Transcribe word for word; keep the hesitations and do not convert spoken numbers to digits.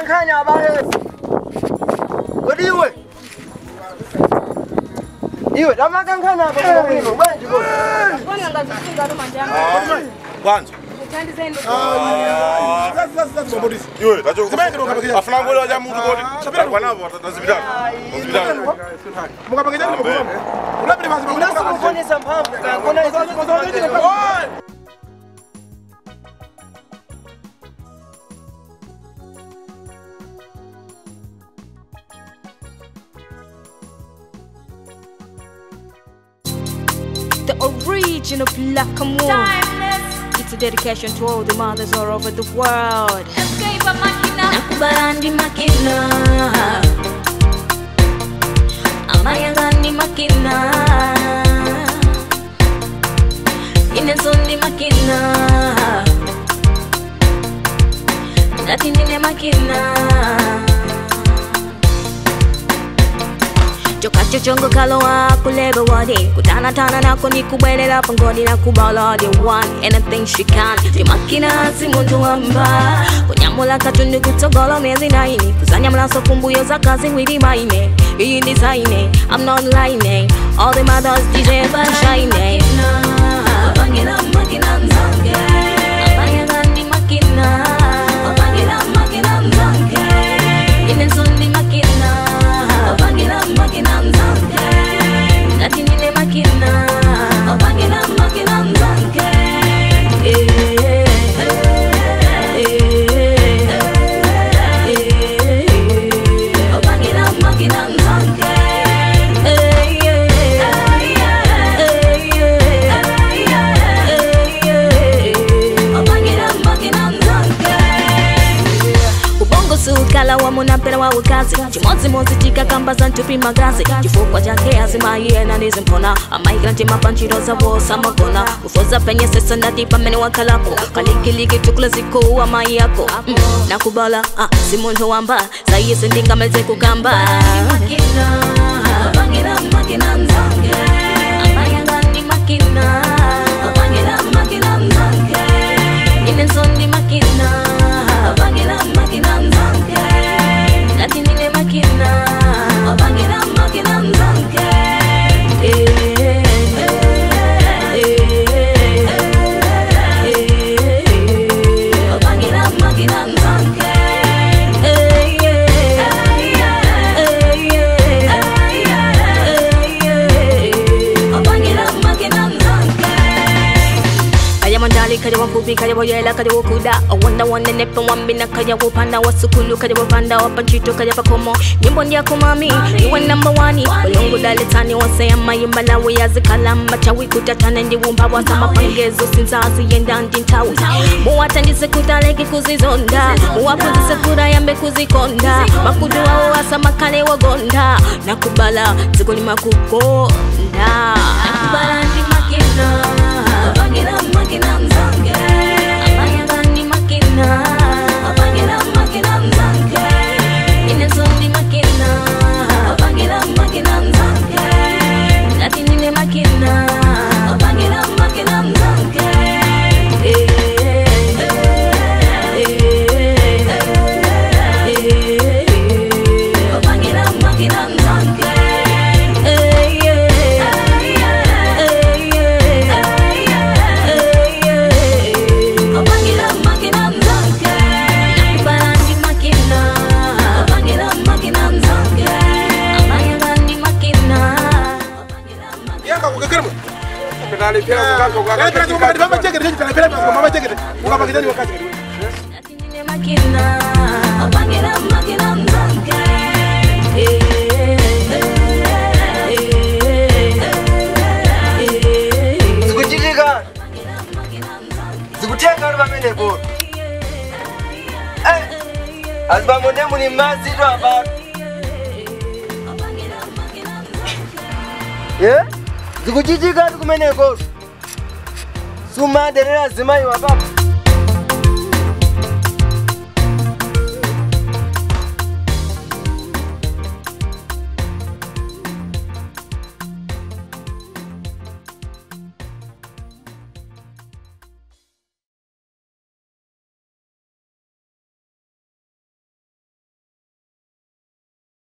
kankanya bale. Wadi iwe. Iwe dama kankanya bale kwino manje ko. Mbona ngazifunga lo manjanga. Kwanza. Tandizeni. Ah, sasa sasa mbodisi. Iwe, tacho. Afuna ngolo ya mtu kodi. Kwa navo atazibidana. Atazibidana. Mukapanga jani mukoma. Unapele basi mukoma kuonyesha mpamvu kana hizo hizo. The original Black and White. It's a dedication to all the mothers all over the world. Escape a makina. Nakubarandi makina. Amayangani makina. Inezondi makina. Natinine makina. Chokacho chongo kaloa kulebe wadi kutana tana nako ni kubwelela pangoni na kubala the one anything she can the makina si muntu wamba kunyamula katundu kutogolo miezi naini kuzanyamula so kumbuyo za kazi widi maine iyi design I'm not lying all the mothers D J but shine abangela makina nzange abangela ndi makina abangela makina nzange inezondi makina abangela makina nzange natinile makina abangela makina nzange eh abangela makina nzange sukala wa munapera wa wakazi chimozi mozi tika kamba za ntupi magazi chifukwa chake azima iye na nizimpona amaigrante mapanchiro za vosa magona ufoza penye sesa ndatipa mene wakalapo kalikiliki tukula ziku wa mai yako mm, nakubala ah, simuntu wamba sayi sendinga meze kukamba makina abangela makina nzange amayangani makina abangela makina nzange inezondi makina abangela makina nzange natinile makina abangela makina nzange eh abangela makina nzange abangela makina nzange kaya mandali kaya wafupi kaya boyela kaya wakuda wanda wanda nepe wambina kaya wapanda wasukulu kaya wapanda wapanchito kaya pakomo nyimbo ndia kumami iwe number one walungu daletani wase amayimba nawe yazikala machawi kutatana ndi wumba wasama pangezo sinzazi yenda ndintawi muwatandise kutaleki kuzizonda muwapunzise kura yambe kuzikonda makudu wao wasama kale wagonda nakubala zikoni makukonda nakubala ndi makina abangela makina nzange amayangani makina abangela makina nzange inezondi makina abangela makina nzange natinile makina abangela makina nzange abangela makina nzange Penali pera zakazo kwa Pera zakazo kwa mama cheke ndio pera kwa mama cheke. Mukapa kijani wakati. Natinile makina abangela makina nzange Zikuchika. Zikutenga ndo bamene ko. Eh. Azba monde muni mazi ndo aba. Yeah? Zikuchika kumene ko. Suma derera zimai wa baba.